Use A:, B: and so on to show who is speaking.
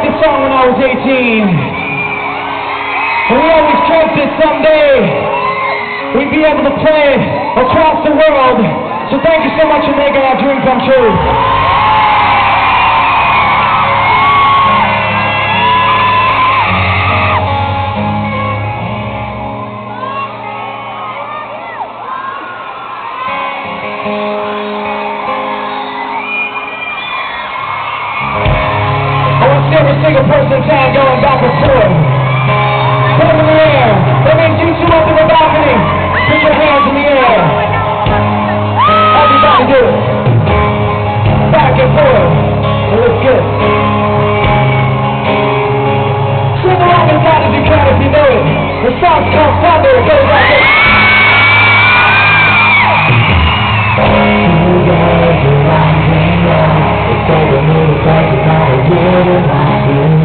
A: wrote this song when I was 18. And we always joked that someday we'd be able to play across the world. So thank you so much for making our dream come true. Every single person in town going back and forth. Put them in the air. That means you two up in the balcony. Put your hands in the air. Everybody do it. Back and forth. It looks good. Sing along as loud as you can if you know it. The song's called Thunder. It goes like this. It's over, it's not a good enough.